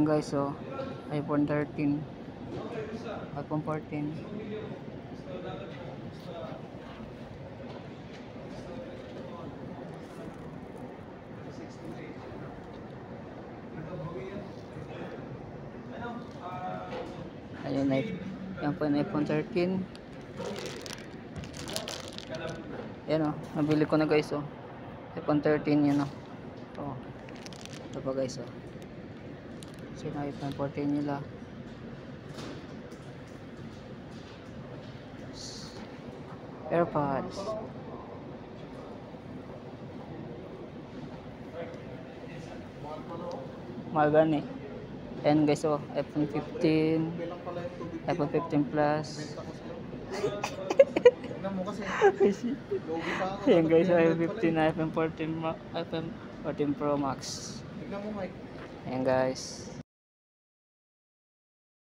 guys, so iPhone 13, iPhone 14. Ayun, yan po yung iPhone 13. Yan o, nabili ko na guys, oh. iPhone 13 yun o. Ito pa guys, oh. So na iPhone 14 nila. AirPods. Mga gani. Ayan guys, oh. iPhone 15, iPhone 15 Plus. Ayan guys, iPhone 15, iPhone 14, iPhone 14 Pro Max. Ayan guys.